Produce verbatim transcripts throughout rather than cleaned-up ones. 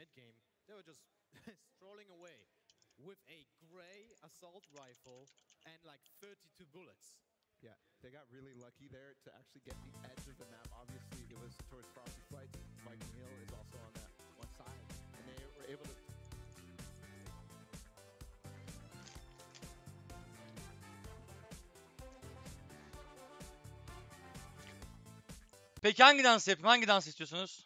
mid game, they were just strolling away with a gray assault rifle and like thirty-two bullets. Yeah, they got really lucky there to actually get the edge of the map. Obviously, it was towards Frosty Flights. Viking Hill is also on that one side, and they were able to. Peki hangi dans yapayım? Hangi dans istiyorsunuz?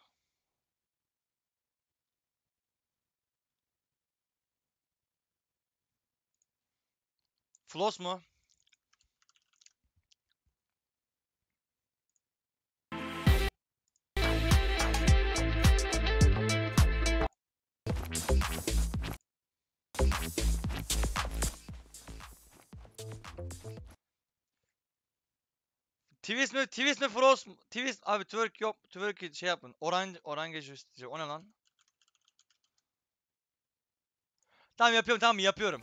Floss mu? Twist mi? Twist mi? Frost mu? Twist abi twerk yok. Twerk şey yapın. Orange orange isteyeceğim. O ne lan? Tamam yapıyorum. Tamam yapıyorum.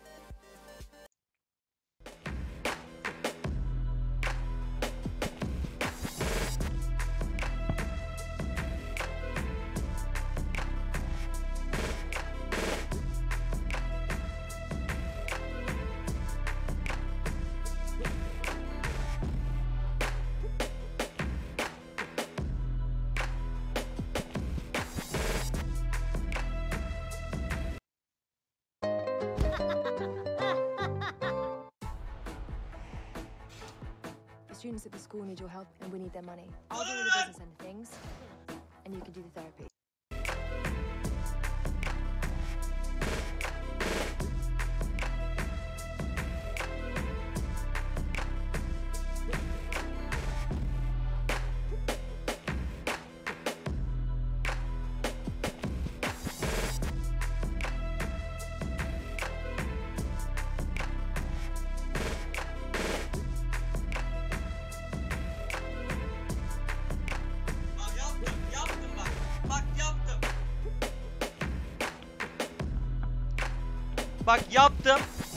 The students at the school need your help and we need their money. I'll do the business end of things and you can do the therapy. Bak yaptım.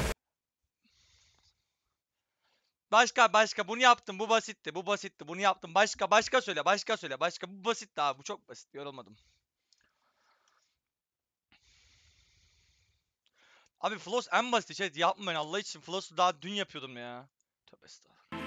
Başka başka bunu yaptım. Bu basitti. Bu basitti. Bunu yaptım. Başka başka söyle. Başka söyle. Başka bu basitti abi. Bu çok basit. Yorulmadım. Abi floss en basit şey yapmayın Allah için. Floss'u daha dün yapıyordum ya. Tövbe estağfurullah.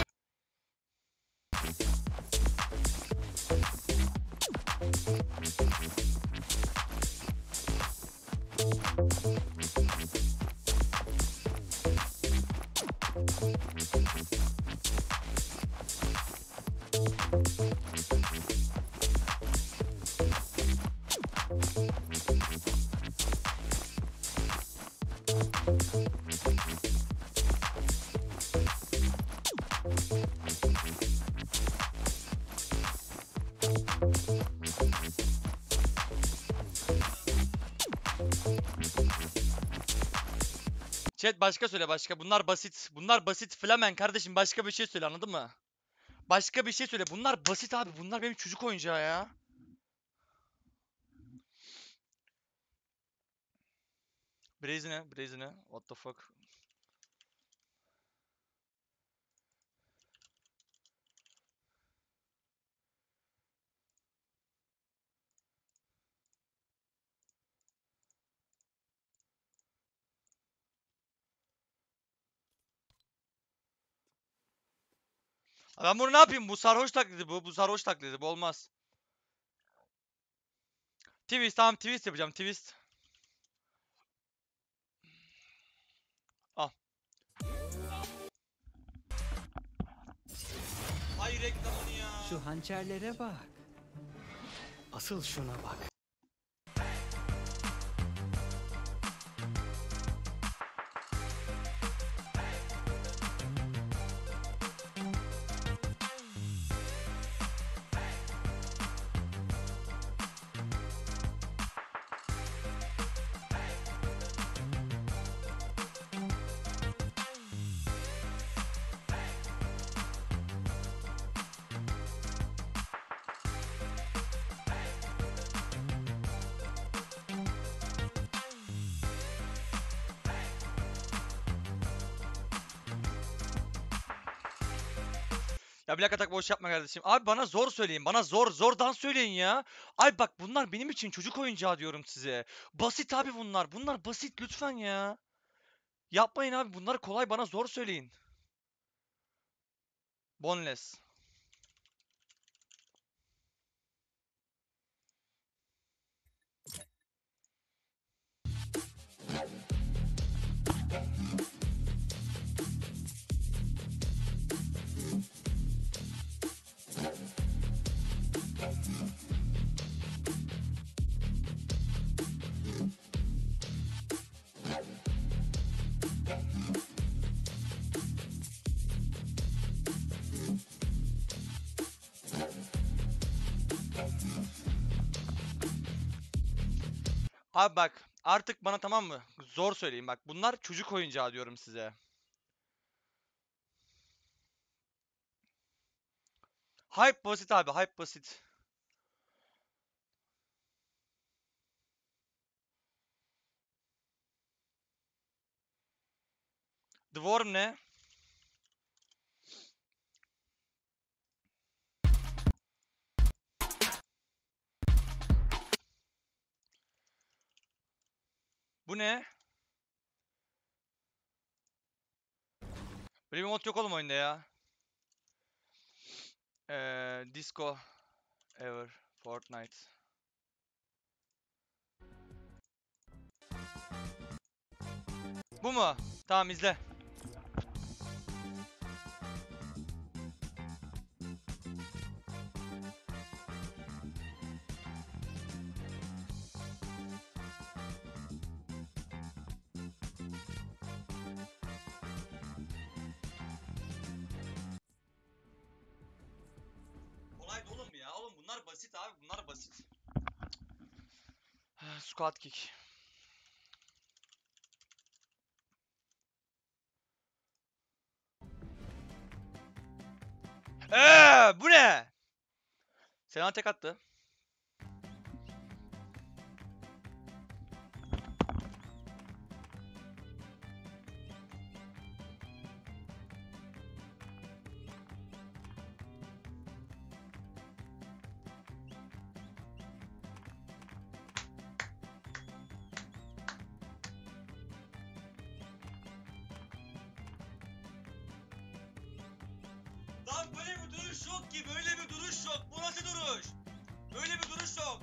Chat başka söyle başka. Bunlar basit. Bunlar basit. Flamen kardeşim başka bir şey söyle anladın mı? Başka bir şey söyle. Bunlar basit abi. Bunlar benim çocuk oyuncağı ya. Brazy ne? Brazy ne? What the fuck? Ben bunu ne yapayım? Bu sarhoş taklidi bu. Bu sarhoş taklidi. Bu olmaz. Twist tamam twist yapacağım. Twist. Al. Ay reklamını ya. Şu hançerlere bak. Asıl şuna bak. Ya Black Attack boş yapma kardeşim. Abi bana zor söyleyin. Bana zor zordan söyleyin ya. Ay bak bunlar benim için çocuk oyuncağı diyorum size. Basit abi bunlar. Bunlar basit lütfen ya. Yapmayın abi bunları kolay bana zor söyleyin. Boneless. Abi bak artık bana tamam mı? Zor söyleyin bak. Bunlar çocuk oyuncağı diyorum size. Hype basit abi, hype basit. Dwarf ne? Bu ne? Böyle bir mod yok oğlum oyunda ya. Ee, Disco Ever Fortnite. Bu mu? Tamam izle. Kolay da oğlum ya. Oğlum bunlar basit abi. Bunlar basit. Squat kick. Eee bu ne? Sena tek attı. Lan böyle bir duruş yok ki. Böyle bir duruş yok. Bu nasıl duruş? Böyle bir duruş yok.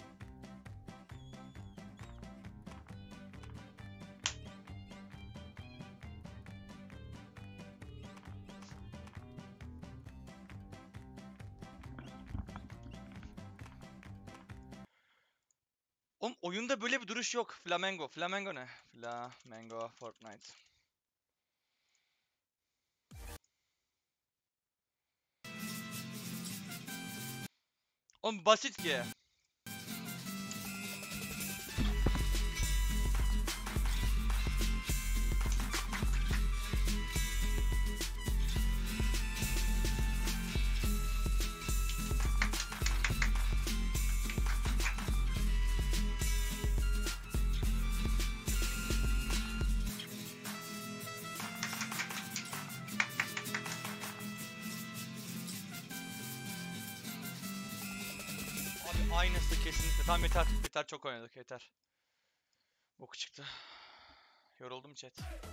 Oğlum oyunda böyle bir duruş yok. Flamengo. Flamengo ne? Flamengo Fortnite. Oğlum basit ki. Abi aynısı kesinlikle. Tamam yeter. Yeter çok oynadık yeter. Boku çıktı. Yoruldum chat.